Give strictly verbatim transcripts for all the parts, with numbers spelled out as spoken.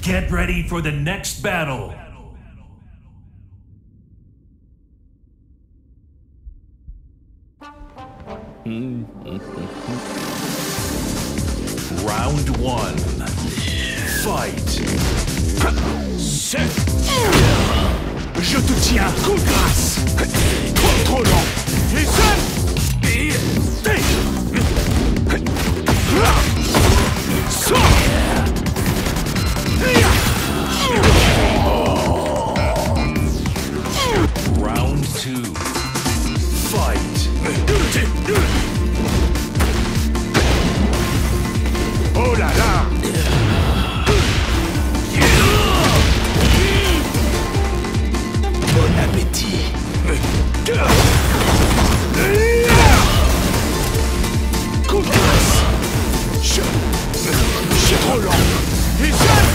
Get ready for the next battle. Round one. Fight. Je te tiens, coup de grâce. Contrôlant. Et seul. Round two. Fight. Oh là là. Bon appétit. Coup de grâce. Je... J'ai trop lent. Et seul.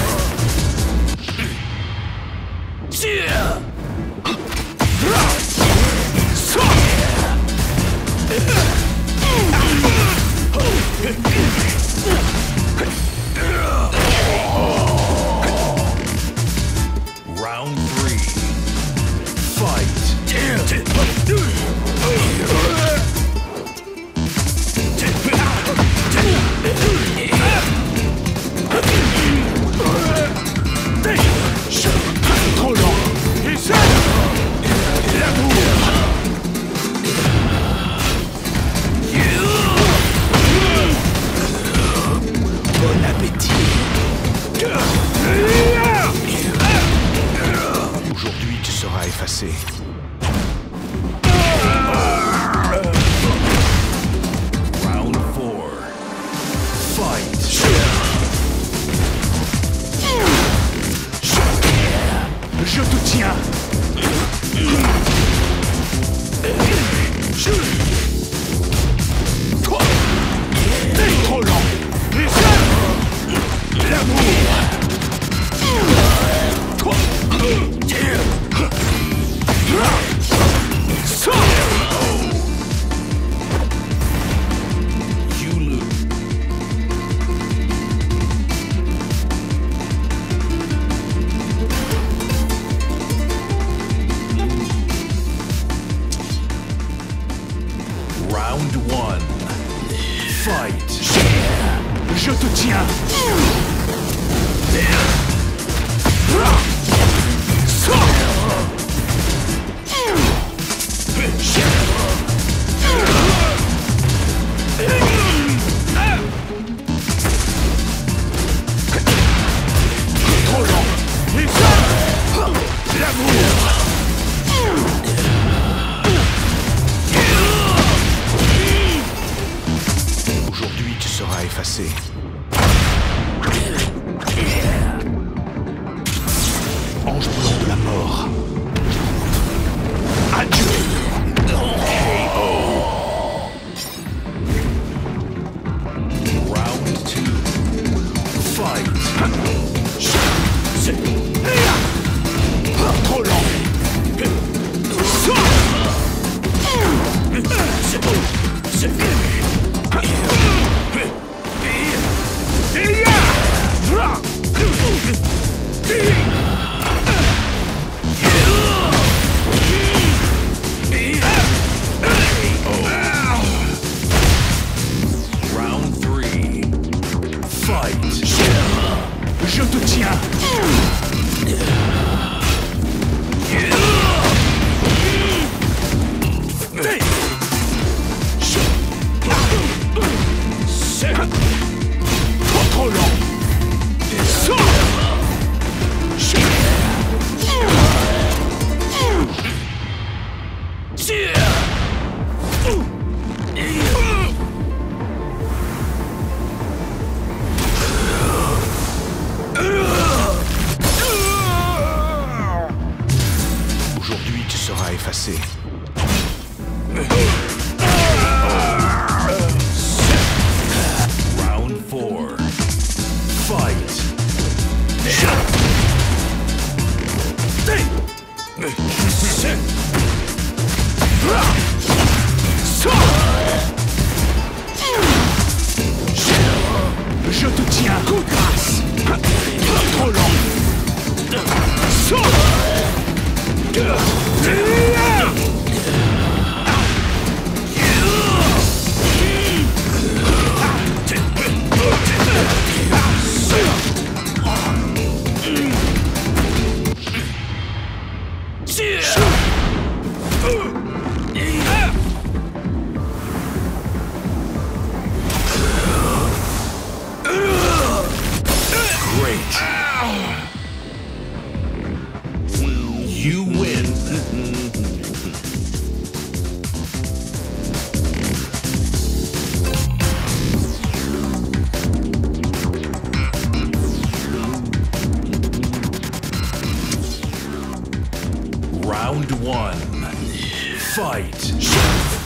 Round three. Fight. Trop lent. Et seul. L'amour. Bon appétit. Aujourd'hui, tu seras effacé. Round four. Fight. Je te tiens. Toi. T'es trop lent. Et seul. L'amour. Toi. You lose. Round one. Fight. Je te tiens. Trop lent. Et seul. L'amour. Aujourd'hui, tu seras effacé. Ange blanc de la mort. Adieu. Round two. Fight. Trop lent. Round three. Fight. Je te tiens. Trop lent. You win. Round one. Fight.